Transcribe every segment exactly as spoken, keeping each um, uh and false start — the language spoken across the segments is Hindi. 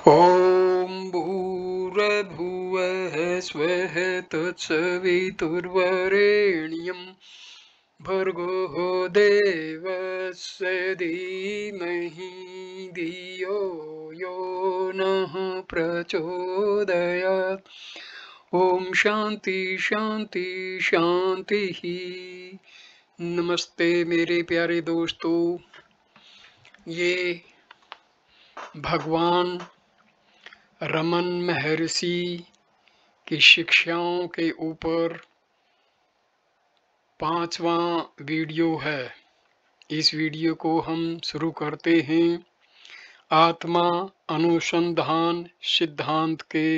ॐ भूर्भुवः स्वः तत्सवितुर्वरेण्यं भर्गो देवस्य धीमहि धियो यो नः प्रचोदयात्। ओम शांति शांति शांति ही। नमस्ते मेरे प्यारे दोस्तों, ये भगवान रमन महर्षि की शिक्षाओं के ऊपर पांचवा वीडियो है। इस वीडियो को हम शुरू करते हैं आत्मा अनुसंधान सिद्धांत के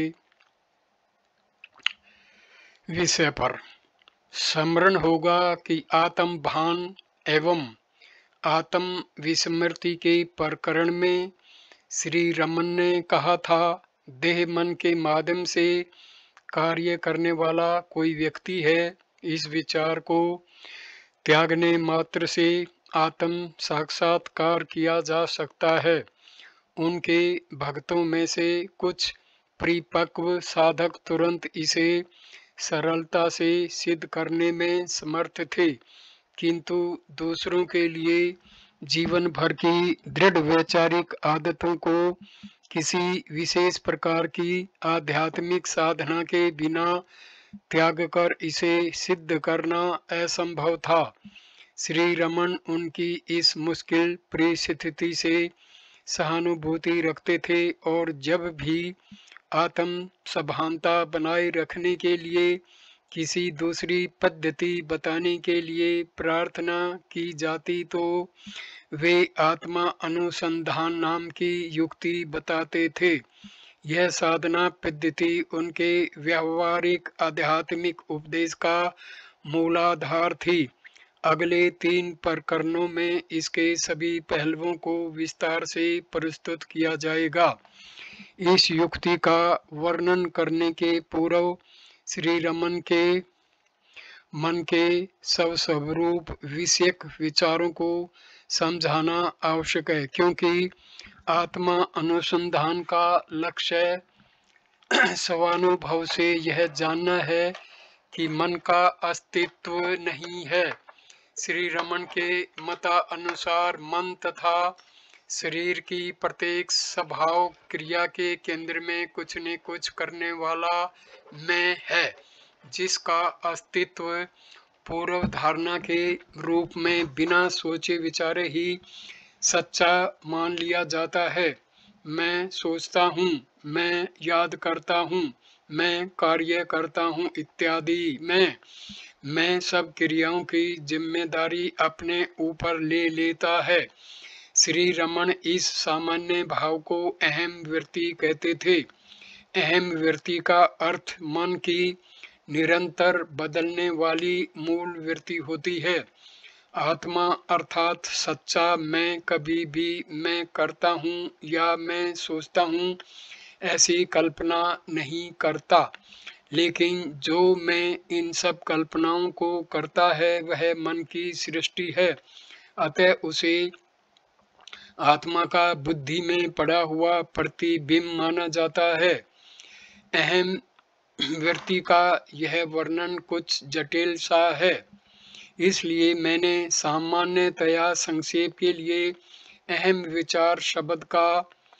विषय पर। स्मरण होगा कि आत्म भान एवं आत्म विस्मृति के प्रकरण में श्री रमन ने कहा था, देह मन के माध्यम से कार्य करने वाला कोई व्यक्ति है। इस विचार को त्यागने मात्र से आत्म साक्षात्कार किया जा सकता है। उनके भक्तों में से कुछ परिपक्व साधक तुरंत इसे सरलता से सिद्ध करने में समर्थ थे, किंतु दूसरों के लिए जीवन भर की दृढ़ वैचारिक आदतों को किसी विशेष प्रकार की आध्यात्मिक साधना के बिना त्याग कर इसे सिद्ध करना असंभव था। श्री रमन उनकी इस मुश्किल परिस्थिति से सहानुभूति रखते थे और जब भी आत्म सभानता बनाए रखने के लिए किसी दूसरी पद्धति बताने के लिए प्रार्थना की जाती तो वे आत्मा अनुसंधान नाम की युक्ति बताते थे। यह साधना पद्धति उनके व्यावहारिक आध्यात्मिक उपदेश का मूलाधार थी। अगले तीन प्रकरणों में इसके सभी पहलुओं को विस्तार से प्रस्तुत किया जाएगा। इस युक्ति का वर्णन करने के पूर्व श्री रमन के मन के सब स्वरूप विषयक विचारों को समझाना आवश्यक है, क्योंकि आत्मा अनुसंधान का लक्ष्य स्वानुभव से यह जानना है कि मन का अस्तित्व नहीं है। श्री रमन के मतानुसार मन तथा शरीर की प्रत्येक स्वभाव क्रिया के केंद्र में कुछ न कुछ करने वाला मैं है, जिसका अस्तित्व पूर्व धारणा के रूप में बिना सोचे विचारे ही सच्चा मान लिया जाता है। मैं सोचता हूँ, मैं याद करता हूँ, मैं कार्य करता हूँ इत्यादि में मैं सब क्रियाओं की जिम्मेदारी अपने ऊपर ले लेता है। श्री रमन इस सामान्य भाव को अहम वृत्ति कहते थे। अहम वृत्ति का अर्थ मन की निरंतर बदलने वाली मूल वृत्ति होती है। आत्मा अर्थात सच्चा मैं कभी भी मैं करता हूँ या मैं सोचता हूँ ऐसी कल्पना नहीं करता, लेकिन जो मैं इन सब कल्पनाओं को करता है वह मन की सृष्टि है। अतः उसे आत्मा का बुद्धि में पड़ा हुआ प्रतिबिंब माना जाता है। अहम वृत्ति का यह वर्णन कुछ जटिल सा है, इसलिए मैंने सामान्यतया संक्षेप के लिए अहम विचार शब्द का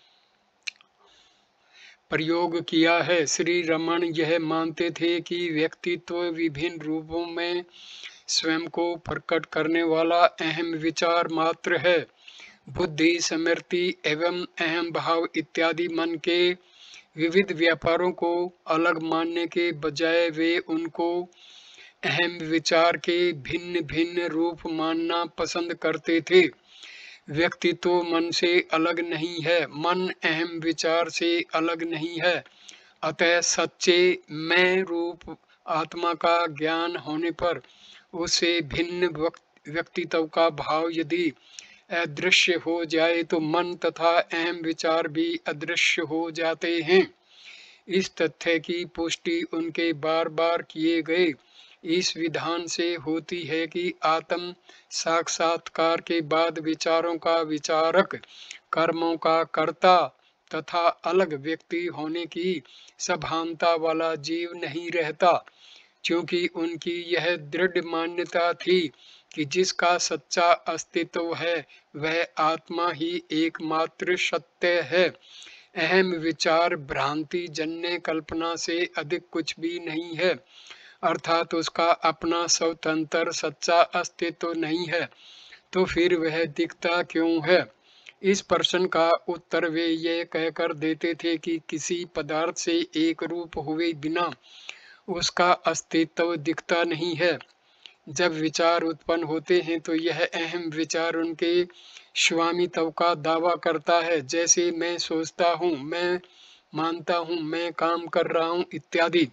प्रयोग किया है। श्री रमन यह मानते थे कि व्यक्तित्व विभिन्न रूपों में स्वयं को प्रकट करने वाला अहम विचार मात्र है। बुद्धि, स्मृति एवं अहम भाव इत्यादि मन के विविध व्यापारों को अलग मानने के बजाय वे उनको अहम विचार के भिन्न भिन्न रूप मानना पसंद करते थे। व्यक्तित्व मन से अलग नहीं है, मन अहम विचार से अलग नहीं है। अतः सच्चे मैं रूप आत्मा का ज्ञान होने पर उससे भिन्न व्यक्तित्व का भाव यदि अदृश्य हो जाए तो मन तथा अहम विचार भी अदृश्य हो जाते हैं। इस तथ्य की पुष्टि उनके बार बार किए गए इस विधान से होती है कि आत्म साक्षात्कार के बाद विचारों का विचारक, कर्मों का कर्ता तथा अलग व्यक्ति होने की सभानता वाला जीव नहीं रहता, क्योंकि उनकी यह दृढ़ मान्यता थी कि जिसका सच्चा अस्तित्व है वह आत्मा ही एकमात्र सत्य है। अहम विचार भ्रांति जन्य कल्पना से अधिक कुछ भी नहीं है, अर्थात उसका अपना स्वतंत्र सच्चा अस्तित्व नहीं है, तो फिर वह दिखता क्यों है? इस प्रश्न का उत्तर वे ये कहकर देते थे कि किसी पदार्थ से एक रूप हुए बिना उसका अस्तित्व दिखता नहीं है। जब विचार उत्पन्न होते हैं तो यह अहम विचार उनके स्वामित्व का दावा करता है, जैसे मैं सोचता हूँ, मैं मानता हूँ, मैं काम कर रहा हूँ इत्यादि।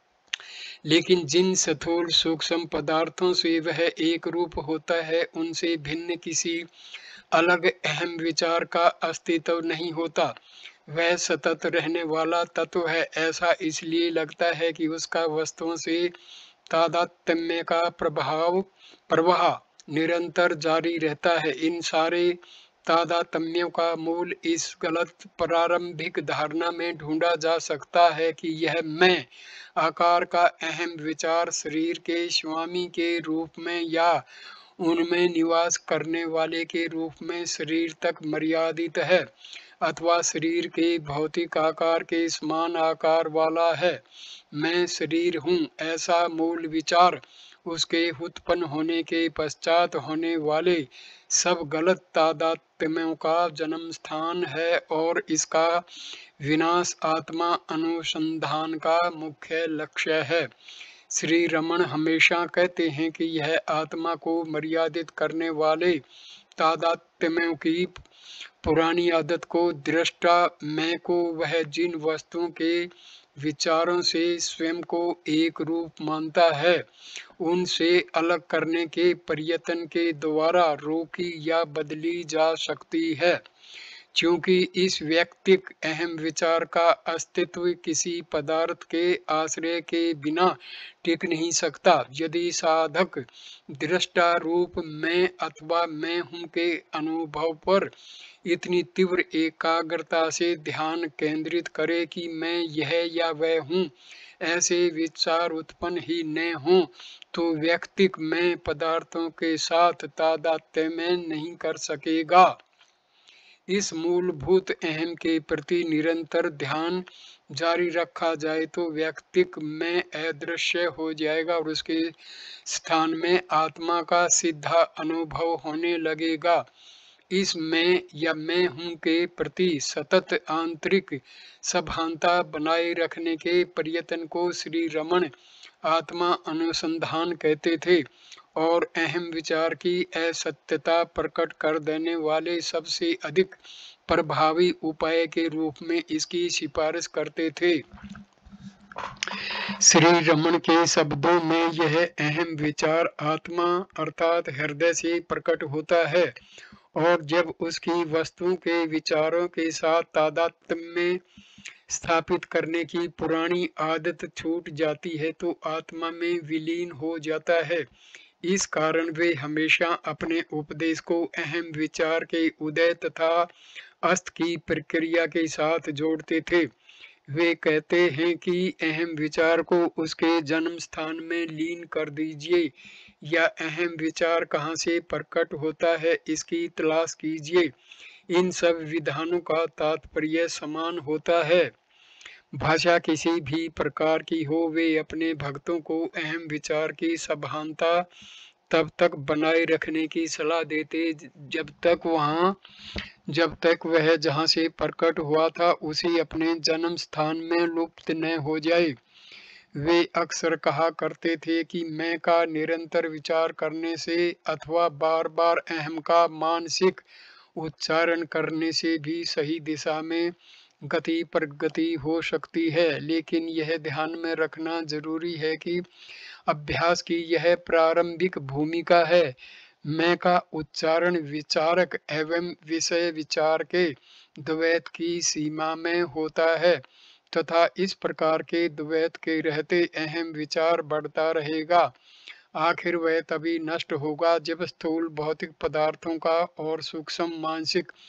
लेकिन जिन स्थूल सूक्ष्म पदार्थों से वह एक रूप होता है, उनसे भिन्न किसी अलग अहम विचार का अस्तित्व नहीं होता। वह सतत रहने वाला तत्व है। ऐसा इसलिए लगता है कि उसका वस्तुओं से तादात्म्य का प्रभाव प्रवाह निरंतर जारी रहता है। इन सारे तादात्म्यों का मूल इस गलत प्रारंभिक धारणा में ढूंढा जा सकता है कि यह मैं आकार का अहम विचार शरीर के स्वामी के रूप में या उनमें निवास करने वाले के रूप में शरीर तक मर्यादित है, अथवा शरीर के भौतिक आकार के समान आकार वाला है। मैं शरीर हूँ, ऐसा मूल विचार उसके उत्पन्न होने के पश्चात होने वाले सब गलत तादात्म्यों का जन्म स्थान है और इसका विनाश आत्मा अनुसंधान का मुख्य लक्ष्य है। श्री रमन हमेशा कहते हैं कि यह आत्मा को मर्यादित करने वाले तादात्म्यों की पुरानी आदत को दृष्टा मैं को वह जिन वस्तुओं के विचारों से स्वयं को एक रूप मानता है, उनसे अलग करने के प्रयत्न के द्वारा रोकी या बदली जा सकती है। क्योंकि इस व्यक्तिक अहम विचार का अस्तित्व किसी पदार्थ के आश्रय के बिना टिक नहीं सकता। यदि साधक दृष्टा रूप मैं अथवा मैं हूँ के अनुभव पर इतनी तीव्र एकाग्रता से ध्यान केंद्रित करे कि मैं यह या वह हूँ, ऐसे विचार उत्पन्न ही न हों, तो व्यक्तिक मैं पदार्थों के साथ तादात्म्य नहीं कर सकेगा। इस मूलभूत अहम के प्रति निरंतर ध्यान जारी रखा जाए तो व्यक्तिक में अदृश्य हो जाएगा और उसके स्थान में आत्मा का सीधा अनुभव होने लगेगा। इस मैं या मैं हूँ के प्रति सतत आंतरिक सभानता बनाए रखने के प्रयत्न को श्री रमन आत्मा अनुसंधान कहते थे और अहम विचार की असत्यता प्रकट कर देने वाले सबसे अधिक प्रभावी उपाय के रूप में इसकी सिफारिश करते थे। श्री रमन के शब्दों में यह अहम विचार आत्मा अर्थात हृदय से प्रकट होता है और जब उसकी वस्तुओं के विचारों के साथ तादात्म्य स्थापित करने की पुरानी आदत छूट जाती है तो आत्मा में विलीन हो जाता है। इस कारण वे हमेशा अपने उपदेश को अहम विचार के उदय तथा अस्त की प्रक्रिया के साथ जोड़ते थे। वे कहते हैं कि अहम विचार को उसके जन्म स्थान में लीन कर दीजिए या अहम विचार कहाँ से प्रकट होता है इसकी तलाश कीजिए। इन सब विधानों का तात्पर्य समान होता है। भाषा किसी भी प्रकार की हो, वे अपने भक्तों को अहम विचार की सभानता तब तक बनाए रखने की सलाह देते जब तक वहाँ जब तक वह जहाँ से प्रकट हुआ था उसी अपने जन्म स्थान में लुप्त न हो जाए। वे अक्सर कहा करते थे कि मैं का निरंतर विचार करने से अथवा बार बार अहम का मानसिक उच्चारण करने से भी सही दिशा में गति प्रगति हो सकती है, लेकिन यह ध्यान में रखना जरूरी है कि अभ्यास की यह प्रारंभिक भूमिका है। मैं का उच्चारण विचारक एवं विषय विचार के द्वैत की सीमा में होता है तथा इस प्रकार के द्वैत के रहते अहम विचार बढ़ता रहेगा। आखिर वह तभी नष्ट होगा जब स्थूल भौतिक पदार्थों का और सूक्ष्म मानसिक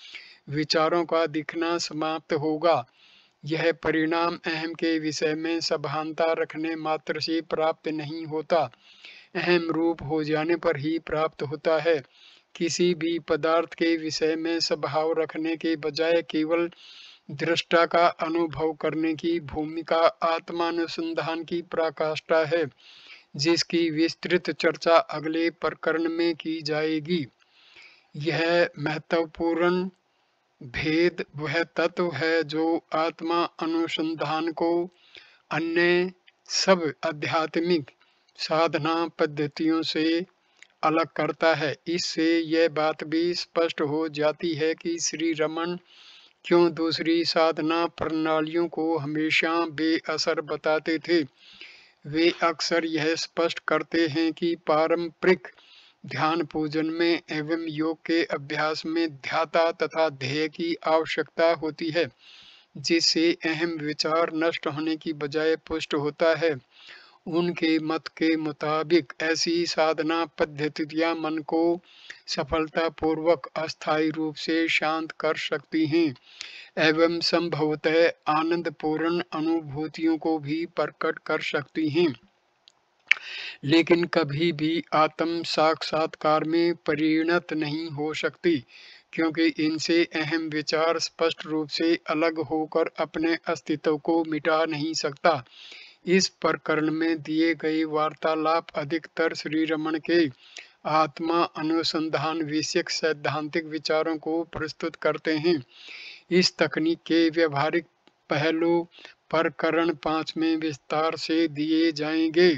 विचारों का दिखना समाप्त होगा। यह परिणाम अहम के विषय में सभानता रखने मात्र से प्राप्त नहीं होता, अहम रूप हो जाने पर ही प्राप्त होता है। किसी भी पदार्थ के विषय में स्वभाव रखने के बजाय केवल दृष्टा का अनुभव करने की भूमिका आत्मानुसंधान की पराकाष्ठा है, जिसकी विस्तृत चर्चा अगले प्रकरण में की जाएगी। यह महत्वपूर्ण भेद वह तत्व है जो आत्मा अनुसंधान को अन्य सब आध्यात्मिक साधना पद्धतियों से अलग करता है। इससे यह बात भी स्पष्ट हो जाती है कि श्री रमन क्यों दूसरी साधना प्रणालियों को हमेशा बेअसर बताते थे। वे अक्सर यह स्पष्ट करते हैं कि पारंपरिक ध्यान पूजन में एवं योग के अभ्यास में ध्याता तथा ध्येय की आवश्यकता होती है, जिससे अहम विचार नष्ट होने की बजाय पुष्ट होता है। उनके मत के मुताबिक ऐसी साधना पद्धतियां मन को सफलतापूर्वक अस्थायी रूप से शांत कर सकती हैं एवं संभवतः आनंदपूर्ण अनुभूतियों को भी प्रकट कर सकती हैं, लेकिन कभी भी आत्म साक्षात्कार में परिणत नहीं हो सकती, क्योंकि इनसे अहम विचार स्पष्ट रूप से अलग होकर अपने अस्तित्व को मिटा नहीं सकता। इस प्रकरण में दिए गए वार्तालाप अधिकतर श्री रमन के आत्मा अनुसंधान विषयक सैद्धांतिक विचारों को प्रस्तुत करते हैं। इस तकनीक के व्यवहारिक पहलू प्रकरण पाँच में विस्तार से दिए जाएंगे।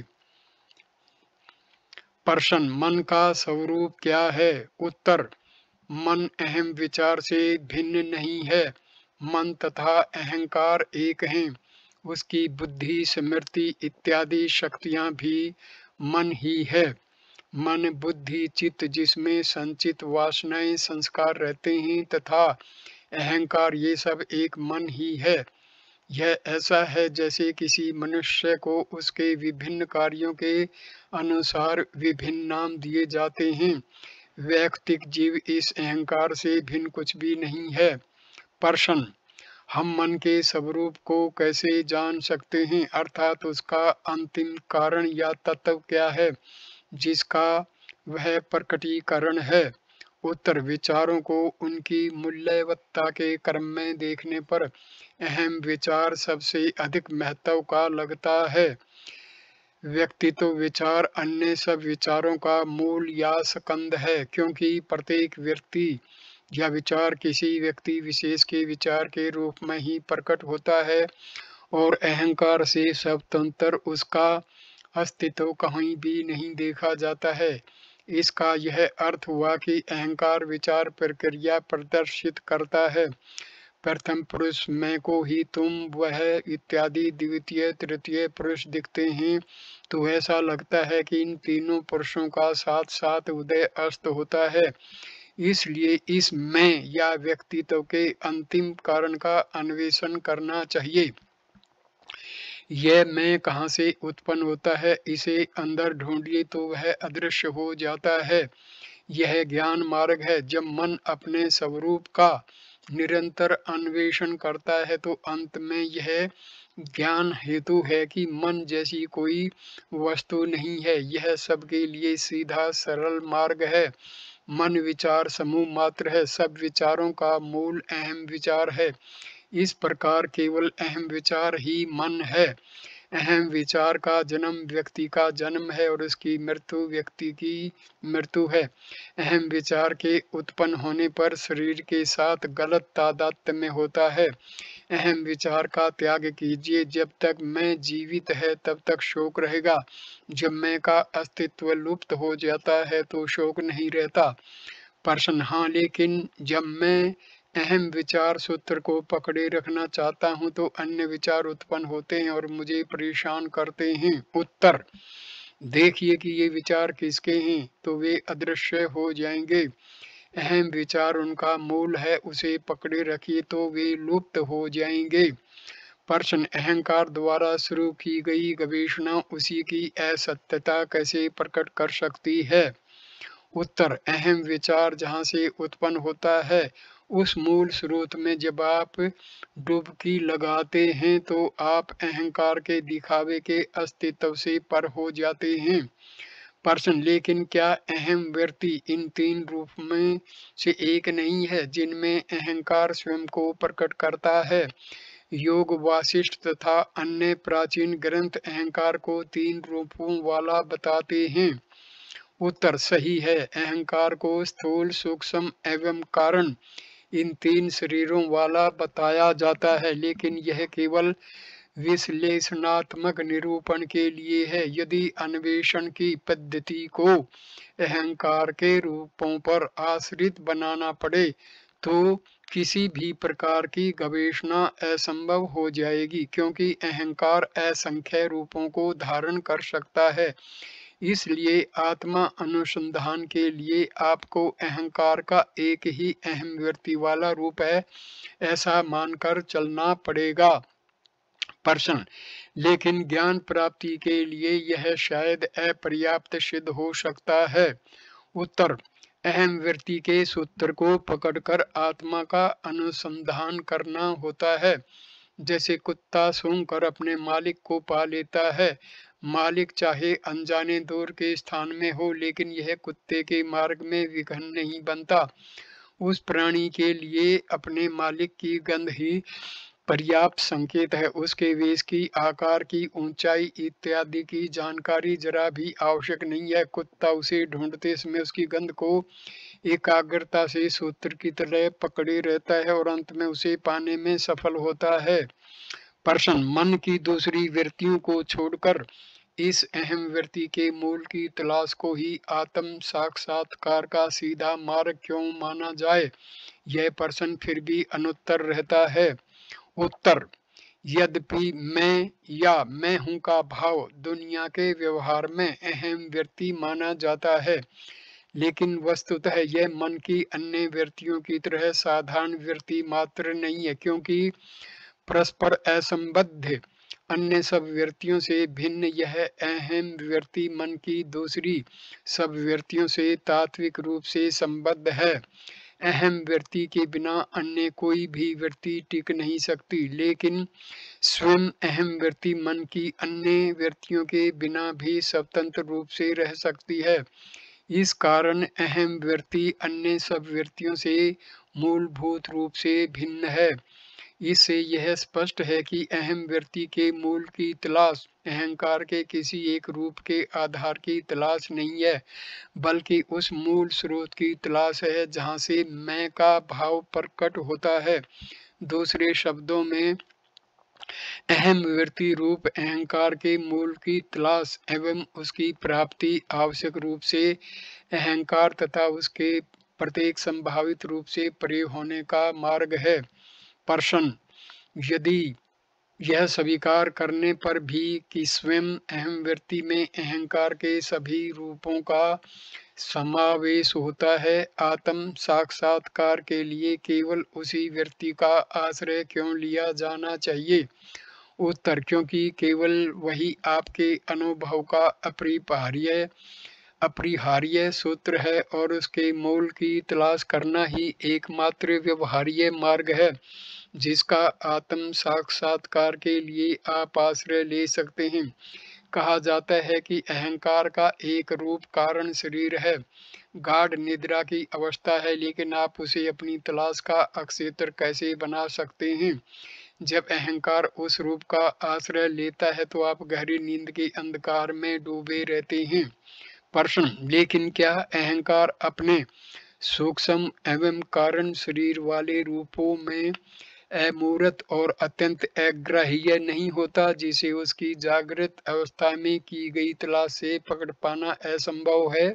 प्रश्न, मन का स्वरूप क्या है? उत्तर, मन अहम विचार से भिन्न नहीं है। मन तथा अहंकार एक हैं। उसकी बुद्धि, स्मृति इत्यादि शक्तियां भी मन ही है। मन, बुद्धि, चित्त जिसमें संचित वासनाएं, संस्कार रहते हैं तथा अहंकार, ये सब एक मन ही है। यह ऐसा है जैसे किसी मनुष्य को उसके विभिन्न कार्यों के अनुसार विभिन्न नाम दिए जाते हैं। वैयक्तिक जीव इस अहंकार से भिन्न कुछ भी नहीं है। प्रश्न, हम मन के स्वरूप को कैसे जान सकते हैं, अर्थात उसका अंतिम कारण या तत्व क्या है जिसका वह प्रकटीकरण है? उत्तर, विचारों को उनकी मूल्यवत्ता के क्रम में देखने पर अहम विचार सबसे अधिक महत्व का लगता है। व्यक्तित्व विचार अन्य सब विचारों का मूल या स्कंद है, क्योंकि प्रत्येक व्यक्ति या विचार किसी व्यक्ति विशेष के विचार के रूप में ही प्रकट होता है और अहंकार से स्वतंत्र उसका अस्तित्व कहीं भी नहीं देखा जाता है। इसका यह अर्थ हुआ कि अहंकार विचार प्रक्रिया प्रदर्शित करता है। प्रथम पुरुष मैं को ही तुम, वह इत्यादि द्वितीय तृतीय पुरुष दिखते हैं, तो ऐसा लगता है कि इन तीनों पुरुषों का साथ साथ उदय अस्त होता है। इसलिए इस मैं या व्यक्तित्व के अंतिम कारण का अन्वेषण करना चाहिए। यह मैं कहाँ से उत्पन्न होता है, इसे अंदर ढूंढिए तो वह अदृश्य हो जाता है। यह ज्ञान मार्ग है। जब मन अपने स्वरूप का निरंतर अन्वेषण करता है तो अंत में यह ज्ञान हेतु है कि मन जैसी कोई वस्तु नहीं है। यह सबके लिए सीधा सरल मार्ग है। मन विचार समूह मात्र है। सब विचारों का मूल अहम विचार है। इस प्रकार केवल अहम विचार ही मन है। अहम विचार का जन्म व्यक्ति का जन्म है और उसकी मृत्यु व्यक्ति की मृत्यु है। अहम विचार के उत्पन्न होने पर शरीर के साथ गलत तादात्म्य में होता है। अहम विचार का त्याग कीजिए। जब तक मैं जीवित है तब तक शोक रहेगा। जब मैं का अस्तित्व लुप्त हो जाता है तो शोक नहीं रहता। प्रश्न, हाँ, लेकिन जब मैं अहम विचार सूत्र को पकड़े रखना चाहता हूँ तो अन्य विचार उत्पन्न होते हैं और मुझे परेशान करते हैं। उत्तर, देखिए कि ये विचार किसके हैं, तो वे अदृश्य हो जाएंगे। अहम विचार उनका मूल है, उसे पकड़े रखिए तो वे लुप्त हो जाएंगे। प्रश्न, अहंकार द्वारा शुरू की गई गवेषणा उसी की असत्यता कैसे प्रकट कर सकती है? उत्तर, अहम विचार जहाँ से उत्पन्न होता है उस मूल स्रोत में जब आप डुबकी लगाते हैं तो आप अहंकार के दिखावे के अस्तित्व से पर हो जाते हैं। प्रश्न, लेकिन क्या अहम व्यक्ति इन तीन रूप में से एक नहीं है जिनमें अहंकार स्वयं को प्रकट करता है? योग वासिष्ठ तथा अन्य प्राचीन ग्रंथ अहंकार को तीन रूपों वाला बताते हैं। उत्तर सही है। अहंकार को स्थूल, सूक्ष्म एवं कारण इन तीन शरीरों वाला बताया जाता है, लेकिन यह केवल विश्लेषणात्मक निरूपण के लिए है। यदि अन्वेषण की पद्धति को अहंकार के रूपों पर आश्रित बनाना पड़े तो किसी भी प्रकार की गवेषणा असंभव हो जाएगी, क्योंकि अहंकार असंख्य रूपों को धारण कर सकता है। इसलिए आत्मा अनुसंधान के लिए आपको अहंकार का एक ही अहम व्यक्ति वाला रूप है ऐसा मानकर चलना पड़ेगा। प्रश्न, लेकिन ज्ञान प्राप्ति के लिए यह शायद अपर्याप्त सिद्ध हो सकता है। उत्तर, अहम व्यक्ति के सूत्र को पकड़कर आत्मा का अनुसंधान करना होता है। जैसे कुत्ता सूंघकर अपने मालिक को पा लेता है। मालिक चाहे अनजाने दूर के स्थान में हो, लेकिन यह कुत्ते के मार्ग में विघ्न नहीं बनता। उस प्राणी के लिए अपने मालिक की गंध ही पर्याप्त संकेत है। उसके वेश की, आकार की, ऊंचाई इत्यादि की जानकारी जरा भी आवश्यक नहीं है। कुत्ता उसे ढूंढते समय उसकी गंध को एकाग्रता से सूत्र की तरह पकड़े रहता है और अंत में उसे पाने में सफल होता है। प्रश्न, मन की दूसरी वृत्तियों को छोड़कर इस अहम वृत्ति के मूल की तलाश को ही आत्म साक्षात्कार का सीधा मार्ग क्यों माना जाए? यह प्रश्न फिर भी अनुत्तर रहता है। उत्तर, यद्यपि मैं या मैं हूं का भाव दुनिया के व्यवहार में अहम वृत्ति माना जाता है, लेकिन वस्तुतः यह मन की अन्य वृत्तियों की तरह साधारण वृत्ति मात्र नहीं है, क्योंकि परस्पर असंबद्ध अन्य सब वृत्तियों से भिन्न यह अहम वृत्ति मन की दूसरी सब वृत्तियों से तात्विक रूप से संबद्ध है। अहम वृत्ति के बिना अन्य कोई भी वृत्ति टिक नहीं सकती, लेकिन स्वयं अहम वृत्ति मन की अन्य वृत्तियों के बिना भी स्वतंत्र रूप से रह सकती है। इस कारण अहम वृत्ति अन्य सब वृत्तियों से मूलभूत रूप से भिन्न है। इससे यह स्पष्ट है कि अहम वृत्ति के मूल की तलाश अहंकार के किसी एक रूप के आधार की तलाश नहीं है, बल्कि उस मूल स्रोत की तलाश है जहाँ से मैं का भाव प्रकट होता है। दूसरे शब्दों में, अहम वृत्ति रूप अहंकार के मूल की तलाश एवं उसकी प्राप्ति आवश्यक रूप से अहंकार तथा उसके प्रत्येक संभावित रूप से परे होने का मार्ग है। प्रश्न, यदि यह स्वीकार करने पर भी कि स्वयं अहम वृत्ति में अहंकार के सभी रूपों का समावेश होता है, आत्म साक्षात्कार के लिए केवल उसी वृत्ति का आश्रय क्यों लिया जाना चाहिए? उत्तर, क्योंकि केवल वही आपके अनुभव का अपरिहार्य अपरिहार्य सूत्र है और उसके मूल की तलाश करना ही एकमात्र व्यवहार्य मार्ग है जिसका आत्म साक्षात्कार के लिए आप आश्रय ले सकते हैं। कहा जाता है कि अहंकार का एक रूप कारण शरीर है, गाढ़ निद्रा की अवस्था है, लेकिन आप उसे अपनी तलाश का अक्षेत्र कैसे बना सकते हैं? जब अहंकार उस रूप का आश्रय लेता है तो आप गहरी नींद के अंधकार में डूबे रहते हैं। प्रश्न, लेकिन क्या अहंकार अपने सूक्ष्म एवं कारण शरीर वाले रूपों में अमूर्त और अत्यंत अग्राह्य नहीं होता, जिसे उसकी जागृत अवस्था में की गई तलाश से पकड़ पाना असंभव है?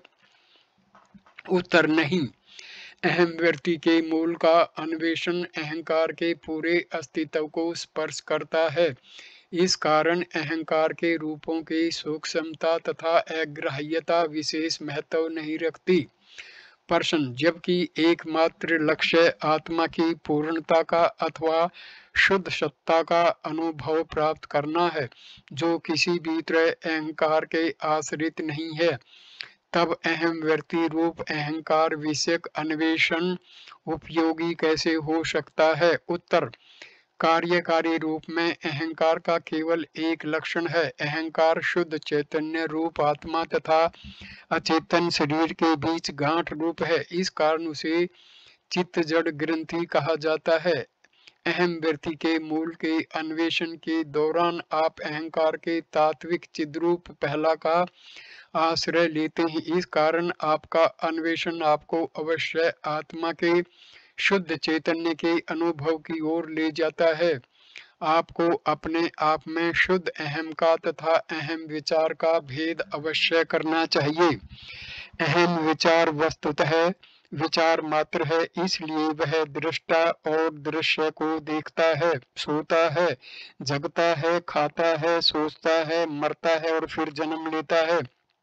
उत्तर, नहीं। अहम व्यक्ति के मूल का अन्वेषण अहंकार के पूरे अस्तित्व को स्पर्श करता है। इस कारण अहंकार के रूपों की सूक्ष्मता तथा अग्राह्यता विशेष महत्व नहीं रखती। प्रश्न, जबकि एकमात्र लक्ष्य आत्मा की पूर्णता का अथवा शुद्ध सत्ता का अनुभव प्राप्त करना है, जो किसी भी तरह अहंकार के आश्रित नहीं है, तब अहम वृत्ति रूप अहंकार विषयक अन्वेषण उपयोगी कैसे हो सकता है? उत्तर, कार्यकारी रूप में अहंकार का केवल एक लक्षण है। अहंकार शुद्ध चैतन्य रूप आत्मा तथा अचेतन शरीर के बीच गांठ रूप है। इस कारण उसे चित्त जड़ ग्रंथि कहा जाता है। अहम वृत्ति के मूल के अन्वेषण के दौरान आप अहंकार के तात्विक चिद्रूप पहला का आश्रय लेते हैं। इस कारण आपका अन्वेषण आपको अवश्य आत्मा के शुद्ध चैतन्य के अनुभव की ओर ले जाता है। आपको अपने आप में शुद्ध अहम का तथा अहम विचार का भेद अवश्य करना चाहिए। अहम विचार वस्तुतः विचार मात्र है, इसलिए वह दृष्टा और दृश्य को देखता है, सोता है, जगता है, खाता है, सोचता है, मरता है और फिर जन्म लेता है।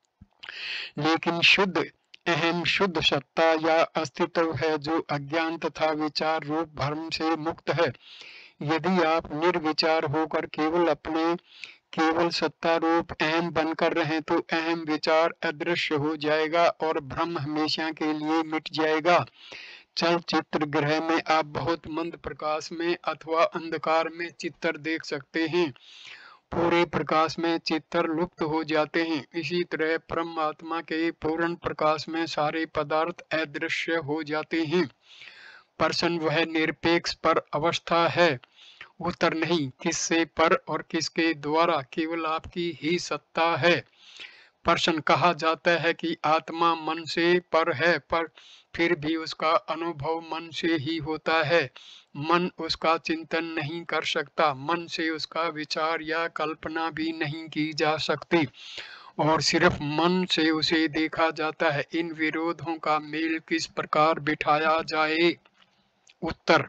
लेकिन शुद्ध अहम शुद्ध सत्ता या अस्तित्व है जो अज्ञान तथा विचार रूप भ्रम से मुक्त है। यदि आप निर्विचार होकर केवल अपने केवल सत्ता रूप अहम बनकर रहे तो अहम विचार अदृश्य हो जाएगा और भ्रम हमेशा के लिए मिट जाएगा। चलचित्र गृह में आप बहुत मंद प्रकाश में अथवा अंधकार में चित्र देख सकते हैं। पूरे प्रकाश में चित्र लुप्त हो जाते हैं। इसी तरह परमात्मा के पूर्ण प्रकाश में सारे पदार्थ अदृश्य हो जाते हैं। प्रश्न वह निरपेक्ष पर अवस्था है। उत्तर, नहीं, किससे पर और किसके द्वारा, केवल आपकी ही सत्ता है। प्रश्न, कहा जाता है कि आत्मा मन से पर है, पर फिर भी उसका अनुभव मन से ही होता है। मन उसका चिंतन नहीं कर सकता, मन से उसका विचार या कल्पना भी नहीं की जा सकती और सिर्फ मन से उसे देखा जाता है। इन विरोधों का मेल किस प्रकार बिठाया जाए? उत्तर,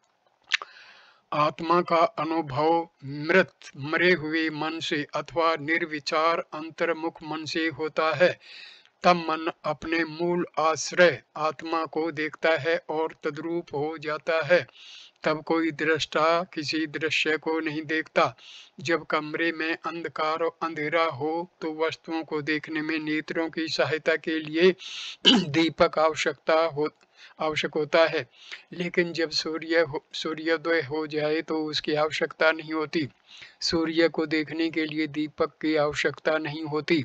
आत्मा का अनुभव मृत मरे हुए मन से अथवा निर्विचार अंतर्मुख मन से होता है। तब मन अपने मूल आश्रय आत्मा को देखता है और तद्रूप हो जाता है। तब कोई दृष्टा किसी दृश्य को नहीं देखता। जब कमरे में अंधकार और अंधेरा हो तो वस्तुओं को देखने में नेत्रों की सहायता के लिए दीपक आवश्यकता हो आवश्यक होता है, लेकिन जब सूर्य हो, सूर्योदय हो जाए तो उसकी आवश्यकता नहीं होती। सूर्य को देखने के लिए दीपक की आवश्यकता नहीं होती।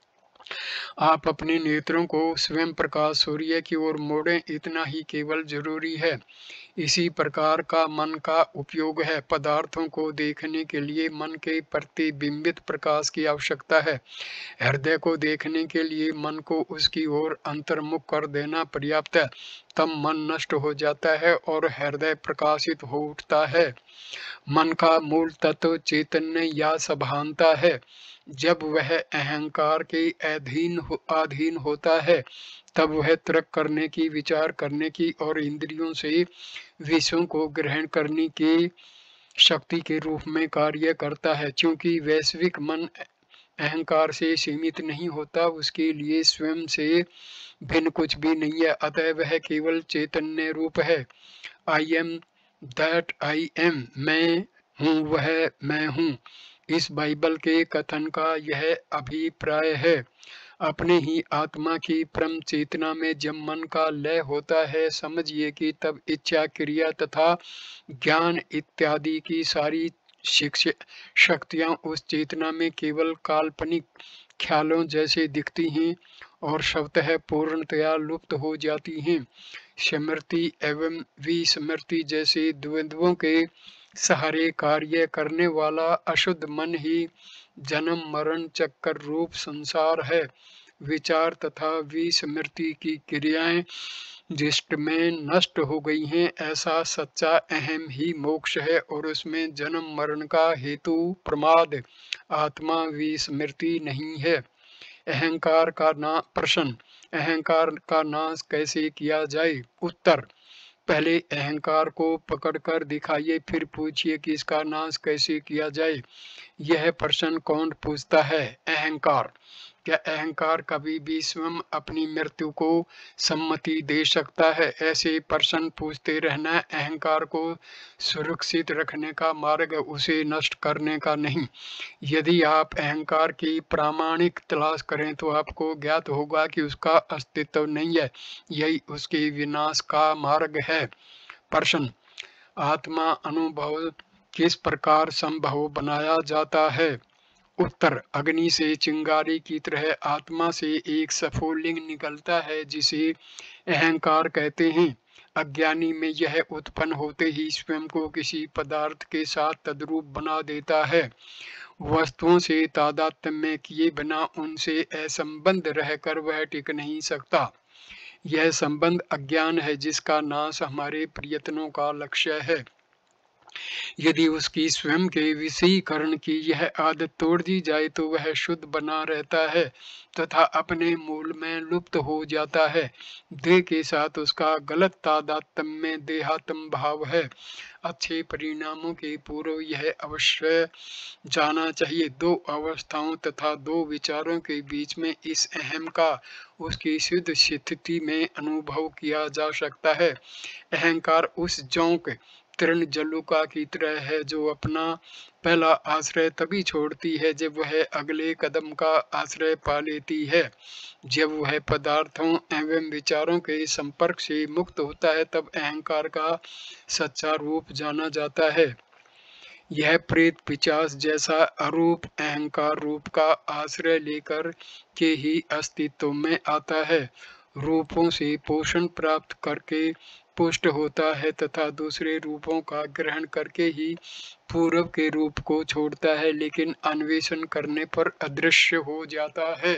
आप अपने नेत्रों को स्वयं प्रकाश सूर्य की ओर मोड़ें, इतना ही केवल जरूरी है। इसी प्रकार का मन का उपयोग है। पदार्थों को देखने के लिए मन के प्रतिबिंबित प्रकाश की आवश्यकता है। हृदय को देखने के लिए मन को उसकी ओर अंतर्मुख कर देना पर्याप्त है। तब मन नष्ट हो जाता है और हृदय प्रकाशित हो उठता है। मन का मूल तत्व चैतन्य या सभानता है। जब वह अहंकार के अधीन हो, अधीन होता है तब वह तर्क करने की, विचार करने की और इंद्रियों से विषयों को ग्रहण करने की शक्ति के रूप में कार्य करता है। क्योंकि वैश्विक मन अहंकार से सीमित नहीं होता, उसके लिए स्वयं से भिन्न कुछ भी नहीं है, अतः वह केवल चैतन्य रूप है। I am that I am, मैं हूँ वह मैं हूँ। इस बाइबल के कथन का यह अभिप्राय है। अपने ही आत्मा की परम चेतना में जब मन का लय होता है, समझिए कि तब इच्छा, क्रिया तथा ज्ञान इत्यादि की सारी शिक्षा शक्तियाँ उस चेतना में केवल काल्पनिक ख्यालों जैसे दिखती हैं और स्वतः पूर्णतया लुप्त हो जाती हैं। स्मृति एवं विस्मृति जैसे द्वंद्वों के सहारे कार्य करने वाला अशुद्ध मन ही जन्म मरण चक्कर रूप संसार है। विचार तथा विस्मृति की क्रियाएं जिष्ट में नष्ट हो गई हैं, ऐसा सच्चा अहम ही मोक्ष है और उसमें जन्म मरण का हेतु प्रमाद आत्मा विस्मृति नहीं है। अहंकार का ना प्रश्न, अहंकार का नाश कैसे किया जाए? उत्तर, पहले अहंकार को पकड़कर दिखाइए, फिर पूछिए कि इसका नाश कैसे किया जाए। यह प्रश्न कौन पूछता है? अहंकार। क्या अहंकार कभी भी स्वयं अपनी मृत्यु को सम्मति दे सकता है? ऐसे प्रश्न पूछते रहना अहंकार को सुरक्षित रखने का मार्ग, उसे नष्ट करने का नहीं। यदि आप अहंकार की प्रामाणिक तलाश करें तो आपको ज्ञात होगा कि उसका अस्तित्व नहीं है, यही उसके विनाश का मार्ग है। प्रश्न: आत्मा अनुभव किस प्रकार संभव बनाया जाता है? उत्तर: अग्नि से चिंगारी की तरह आत्मा से एक स्फुलिंग निकलता है जिसे अहंकार कहते हैं। अज्ञानी में यह उत्पन्न होते ही स्वयं को किसी पदार्थ के साथ तद्रूप बना देता है। वस्तुओं से तादात्म्य किए बिना उनसे असंबद्ध रहकर वह टिक नहीं सकता। यह संबंध अज्ञान है जिसका नाश हमारे प्रयत्नों का लक्ष्य है। यदि उसकी स्वयं के विषयीकरण की यह आदत तोड़ दी जाए तो वह शुद्ध बना रहता है तथा अपने मूल में लुप्त हो जाता है। देह के साथ उसका गलत तादात्म्य देहात्म भाव है। अच्छे परिणामों के पूर्व यह अवश्य जाना चाहिए, दो अवस्थाओं तथा दो विचारों के बीच में इस अहम का उसकी शुद्ध स्थिति में अनुभव किया जा सकता है। अहंकार उस जोंक तृण जलुका की तरह है जो अपना पहला आश्रय तभी छोड़ती है जब वह अगले कदम का आश्रय पा लेती है। जब वह पदार्थों एवं विचारों के संपर्क से मुक्त होता है तब अहंकार का सच्चा रूप जाना जाता है। यह प्रेत पिशाच जैसा अरूप अहंकार रूप का आश्रय लेकर के ही अस्तित्व में आता है। रूपों से पोषण प्राप्त करके पुष्ट होता है तथा दूसरे रूपों का ग्रहण करके ही पूर्व के रूप को छोड़ता है, लेकिन अन्वेषण करने पर अदृश्य हो जाता है।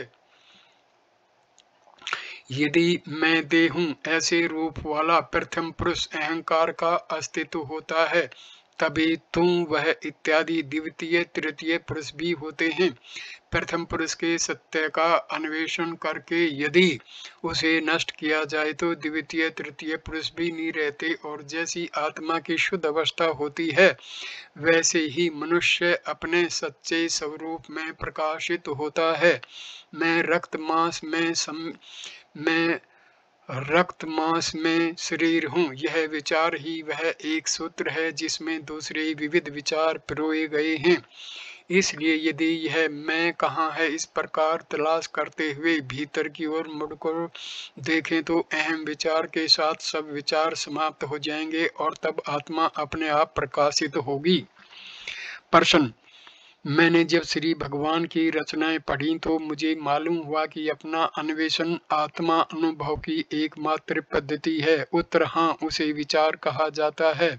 यदि मैं देहूं, ऐसे रूप वाला प्रथम पुरुष अहंकार का अस्तित्व होता है, तभी तुम वह इत्यादि द्वितीय तृतीय पुरुष भी होते हैं। प्रथम पुरुष के सत्य का अन्वेषण करके यदि उसे नष्ट किया जाए तो द्वितीय तृतीय पुरुष भी नहीं रहते, और जैसी आत्मा की शुद्ध अवस्था होती है वैसे ही मनुष्य अपने सच्चे स्वरूप में प्रकाशित होता है। मैं रक्त मांस में सम मैं रक्त मांस में शरीर हूँ, यह विचार ही वह एक सूत्र है जिसमें दूसरे विविध विचार पिरोए गए हैं। इसलिए यदि यह मैं कहाँ है इस प्रकार तलाश करते हुए भीतर की ओर मुड़कर देखें तो अहम विचार के साथ सब विचार समाप्त हो जाएंगे और तब आत्मा अपने आप प्रकाशित होगी। प्रश्न: मैंने जब श्री भगवान की रचनाएं पढ़ी तो मुझे मालूम हुआ कि अपना अन्वेषण आत्मा अनुभव की एकमात्र पद्धति है। उत्तर: हाँ, उसे विचार कहा जाता है।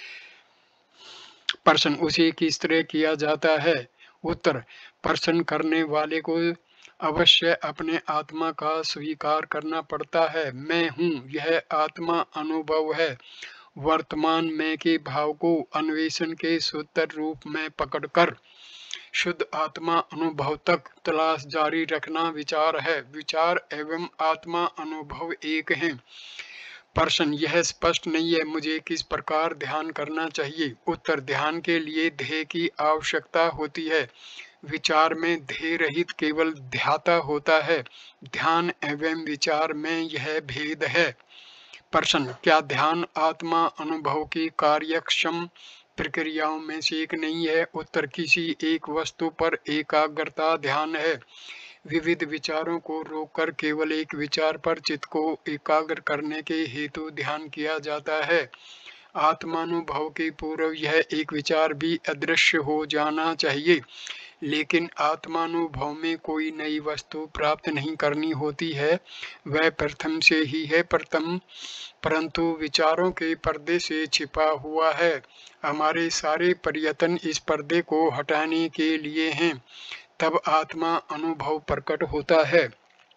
प्रश्न: उसे किस तरह किया जाता है? उत्तर: प्रश्न करने वाले को अवश्य अपने आत्मा का स्वीकार करना पड़ता है। मैं हूँ, यह आत्मा अनुभव है। वर्तमान मैं के भाव को अन्वेषण के सूत्र रूप में पकड़कर शुद्ध आत्मा अनुभव तक तलाश जारी रखना विचार है। विचार एवं आत्मा अनुभव एक हैं। प्रश्न: यह स्पष्ट नहीं है, मुझे किस प्रकार ध्यान करना चाहिए? उत्तर: ध्यान के लिए ध्येय की आवश्यकता होती है। विचार में ध्येय रहित केवल ध्याता होता है। ध्यान एवं विचार में यह भेद है। प्रश्न: क्या ध्यान आत्मा अनुभव की कार्यक्षम प्रक्रियाओं में से एक नहीं है? उत्तर: किसी एक वस्तु पर एकाग्रता ध्यान है। विविध विचारों को रोककर केवल एक विचार पर चित्त को एकाग्र करने के हेतु ध्यान किया जाता है। आत्मानुभव के पूर्व यह एक विचार भी अदृश्य हो जाना चाहिए, लेकिन आत्मानुभव में कोई नई वस्तु प्राप्त नहीं करनी होती है, वह प्रथम से ही है प्रथम परंतु विचारों के पर्दे से छिपा हुआ है। हमारे सारे प्रयत्न इस पर्दे को हटाने के लिए हैं, तब आत्मा अनुभव प्रकट होता है।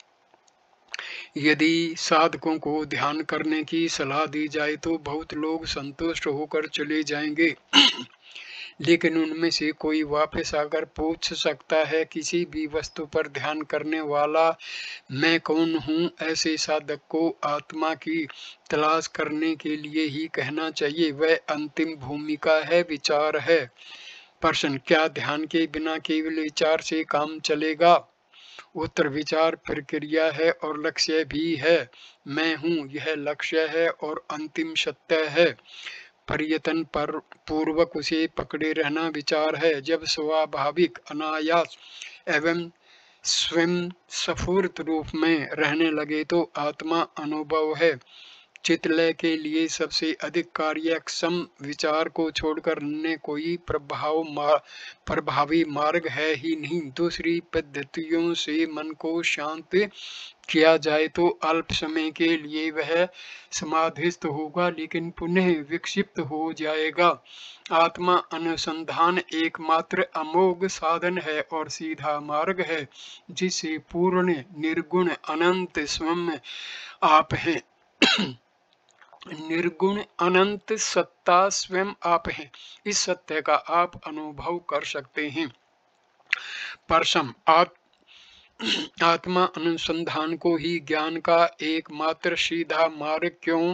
यदि साधकों को ध्यान करने की सलाह दी जाए तो बहुत लोग संतुष्ट होकर चले जाएंगे, लेकिन उनमें से कोई वापस आकर पूछ सकता है, किसी भी वस्तु पर ध्यान करने वाला मैं कौन हूँ? ऐसे साधक को आत्मा की तलाश करने के लिए ही कहना चाहिए, वह अंतिम भूमिका है, विचार है। प्रश्न: क्या ध्यान के बिना केवल विचार से काम चलेगा? उत्तर विचार प्रक्रिया है और लक्ष्य भी है। मैं हूँ यह लक्ष्य है और अंतिम सत्य है। प्रयत्न पर पूर्वक उसे पकड़े रहना विचार है। जब स्वाभाविक, अनायास एवं स्वयं स्फूर्त रूप में रहने लगे तो आत्मा अनुभव है। चित्तलय के लिए सबसे अधिक कार्यक्षम विचार को छोड़कर अन्य कोई प्रभाव मार, प्रभावी मार्ग है ही नहीं। दूसरी पद्धतियों से मन को शांत किया जाए तो अल्प समय के लिए वह समाधिस्थ होगा, लेकिन पुनः विक्षिप्त हो जाएगा। आत्मा अनुसंधान एकमात्र अमोघ साधन है और सीधा मार्ग है, जिसे पूर्ण निर्गुण अनंत स्वयं आप हैं। निर्गुण अनंत सत्ता स्वयं आप हैं। इस सत्य का आप अनुभव कर सकते हैं। परसम आत, आत्मा अनुसंधान को ही ज्ञान का एकमात्र सीधा मार्ग क्यों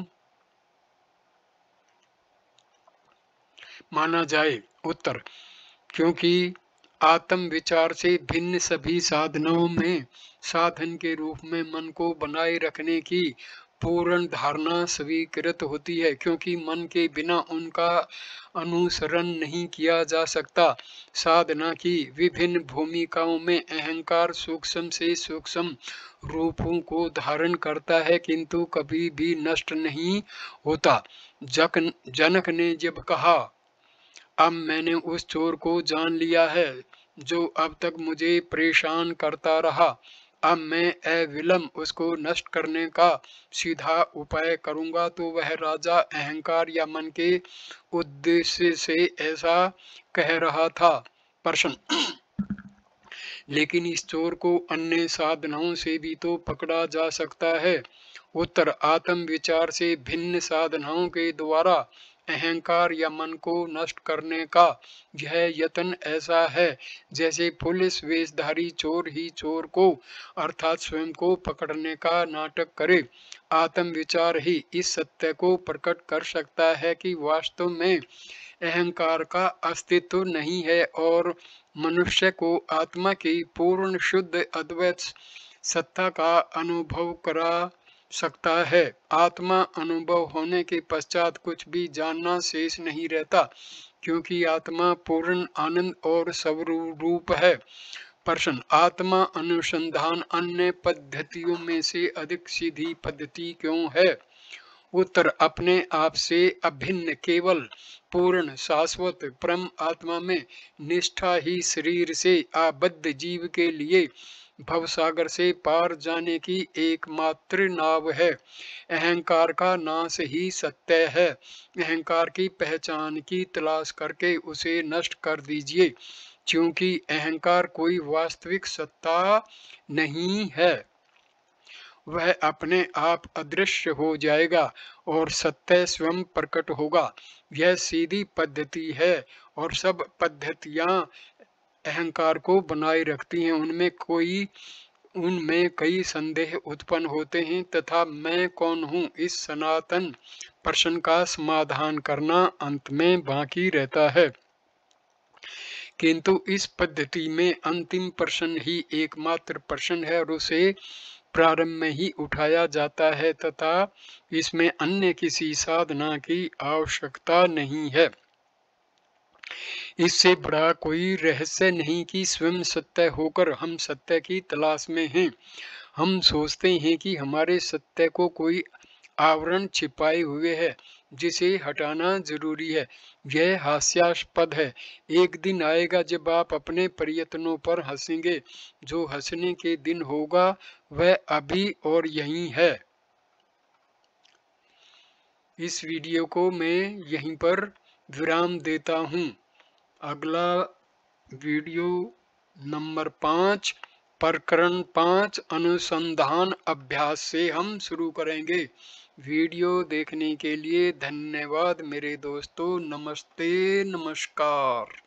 माना जाए? उत्तर, क्योंकि आत्म विचार से भिन्न सभी साधनों में साधन के रूप में मन को बनाए रखने की पूर्ण धारणा स्वीकृत होती है, क्योंकि मन के बिना उनका अनुसरण नहीं किया जा सकता। साधना की विभिन्न भूमिकाओं में अहंकार सूक्ष्म से सूक्ष्म रूपों को धारण करता है, किंतु कभी भी नष्ट नहीं होता। जक जनक ने जब कहा, अब मैंने उस चोर को जान लिया है जो अब तक मुझे परेशान करता रहा, अब मैं अविलंब उसको नष्ट करने का सीधा उपाय करूंगा, तो वह राजा अहंकार या मन के उद्देश्य से ऐसा कह रहा था। प्रश्न, लेकिन इस चोर को अन्य साधनों से भी तो पकड़ा जा सकता है। उत्तर, आत्म विचार से भिन्न साधनों के द्वारा अहंकार या मन को नष्ट करने का यह यत्न ऐसा है जैसे पुलिस वेशधारी चोर ही चोर को अर्थात स्वयं को पकड़ने का नाटक करे। आत्म विचार ही इस सत्य को प्रकट कर सकता है कि वास्तव में अहंकार का अस्तित्व नहीं है और मनुष्य को आत्मा की पूर्ण शुद्ध अद्वैत सत्ता का अनुभव करा सकता है। आत्मा अनुभव होने के पश्चात कुछ भी जानना शेष नहीं रहता, क्योंकि आत्मा पूर्ण आनंद और स्वरूप है। प्रश्न, आत्मा अनुसंधान अन्य पद्धतियों में से अधिक सीधी पद्धति क्यों है? उत्तर, अपने आप से अभिन्न केवल पूर्ण शाश्वत परम आत्मा में निष्ठा ही शरीर से आबद्ध जीव के लिए भवसागर से पार जाने की एकमात्र नाव है। अहंकार का नाश ही सत्य है। अहंकार की पहचान की तलाश करके उसे नष्ट कर दीजिए, क्योंकि अहंकार कोई वास्तविक सत्ता नहीं है। वह अपने आप अदृश्य हो जाएगा और सत्य स्वयं प्रकट होगा। यह सीधी पद्धति है और सब पद्धतियां अहंकार को बनाए रखती हैं। उनमें कोई उनमें कई संदेह उत्पन्न होते हैं तथा मैं कौन हूँ इस सनातन प्रश्न का समाधान करना अंत में बाकी रहता है। किंतु इस पद्धति में अंतिम प्रश्न ही एकमात्र प्रश्न है और उसे प्रारंभ में ही उठाया जाता है तथा इसमें अन्य किसी साधना की आवश्यकता नहीं है। इससे बड़ा कोई रहस्य नहीं कि स्वयं सत्य होकर हम सत्य की तलाश में हैं। हम सोचते हैं कि हमारे सत्य को कोई आवरण छिपाए हुए है जिसे हटाना जरूरी है। यह हास्यास्पद है। एक दिन आएगा जब आप अपने प्रयत्नों पर हंसेंगे। जो हंसने के दिन होगा वह अभी और यहीं है। इस वीडियो को मैं यहीं पर विराम देता हूँ। अगला वीडियो नंबर पाँच प्रकरण पाँच अनुसंधान अभ्यास से हम शुरू करेंगे। वीडियो देखने के लिए धन्यवाद मेरे दोस्तों। नमस्ते, नमस्कार।